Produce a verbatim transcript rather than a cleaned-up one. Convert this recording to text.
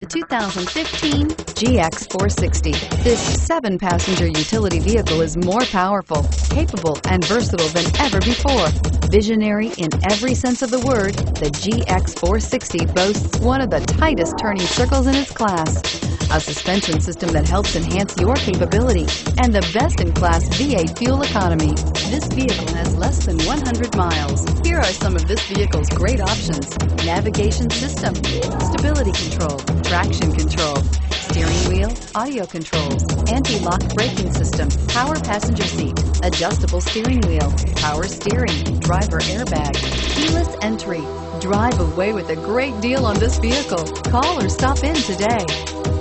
The two thousand fifteen G X four sixty. This seven-passenger utility vehicle is more powerful, capable, and versatile than ever before. Visionary in every sense of the word, the G X four sixty boasts one of the tightest turning circles in its class, a suspension system that helps enhance your capability, and the best-in-class V eight fuel economy. This vehicle has less than one hundred miles. Here are some of this vehicle's great options: navigation system, stability control, traction control, steering wheel audio controls, anti-lock braking system, power passenger seat, adjustable steering wheel, power steering, driver airbag, keyless entry. Drive away with a great deal on this vehicle. Call or stop in today.